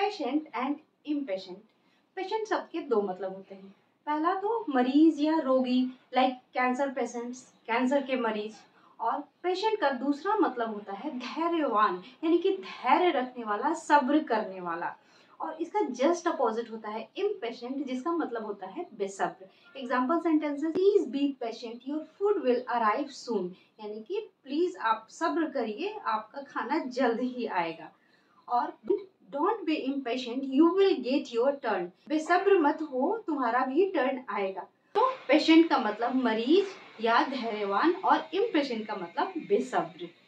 Patient and impatient. Patient सबके दो मतलब होते हैं। पहला तो मरीज या रोगी, लाइक कैंसर पेशेंट्स, कैंसर के मरीज। और पेशेंट का दूसरा मतलब होता है धैर्यवान, यानी कि धैर्य रखने वाला, सब्र करने वाला। और इसका जस्ट अपोजिट होता है इम्पेशेंट, जिसका मतलब होता है बेसब्र। Example sentences, please be patient, your food will arrive soon, यानी कि प्लीज आप सब्र करिए, आपका खाना जल्द ही आएगा। और don't be impatient, you will get your turn, बेसब्र मत हो, तुम्हारा भी टर्न आएगा। तो पेशेंट का मतलब मरीज या धैर्यवान और इम्पेशेंट का मतलब बेसब्र।